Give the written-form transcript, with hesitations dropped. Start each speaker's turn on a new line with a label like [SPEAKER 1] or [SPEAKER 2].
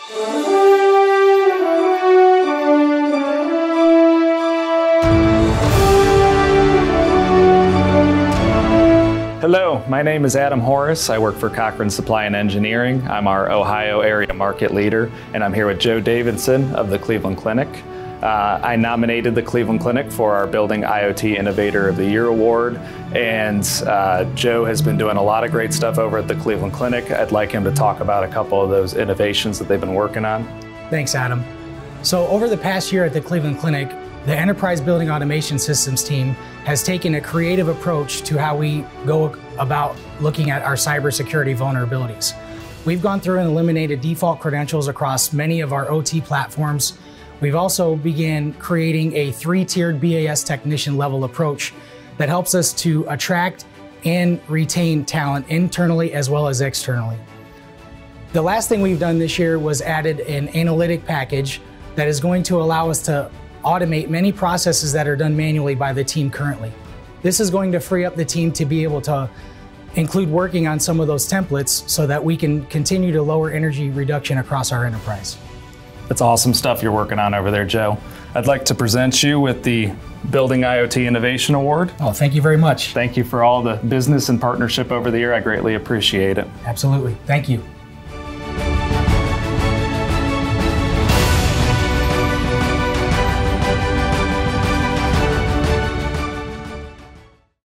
[SPEAKER 1] Hello, my name is Adam Horace. I work for Cochrane Supply and Engineering. I'm our Ohio area market leader, and I'm here with Joe Davidson of the Cleveland Clinic. I nominated the Cleveland Clinic for our Building IoT Innovator of the Year Award, and Joe has been doing a lot of great stuff over at the Cleveland Clinic. I'd like him to talk about a couple of those innovations that they've been working on.
[SPEAKER 2] Thanks, Adam. So over the past year at the Cleveland Clinic, the Enterprise Building Automation Systems team has taken a creative approach to how we go about looking at our cybersecurity vulnerabilities. We've gone through and eliminated default credentials across many of our OT platforms. We've also began creating a 3-tiered BAS technician level approach that helps us to attract and retain talent internally as well as externally. The last thing we've done this year was added an analytic package that is going to allow us to automate many processes that are done manually by the team currently. This is going to free up the team to be able to include working on some of those templates so that we can continue to lower energy reduction across our enterprise.
[SPEAKER 1] That's awesome stuff you're working on over there, Joe. I'd like to present you with the Building IoT Innovation Award.
[SPEAKER 2] Oh, thank you very much.
[SPEAKER 1] Thank you for all the business and partnership over the year. I greatly appreciate it.
[SPEAKER 2] Absolutely. Thank you.